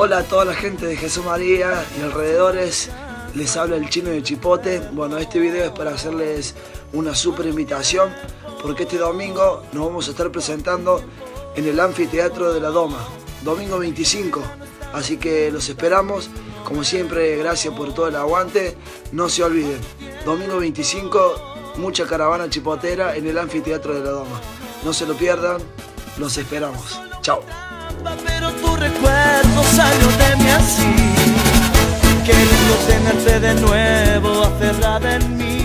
Hola a toda la gente de Jesús María y alrededores, les habla el Chino de Chipote. Bueno, este video es para hacerles una super invitación porque este domingo nos vamos a estar presentando en el anfiteatro de la Doma, domingo 25, así que los esperamos. Como siempre, gracias por todo el aguante. No se olviden, domingo 25, mucha caravana chipotera en el anfiteatro de la Doma. No se lo pierdan, los esperamos. Chao. Pero tu recuerdo salió de mí así, queriendo tenerte de nuevo aferrada en mí.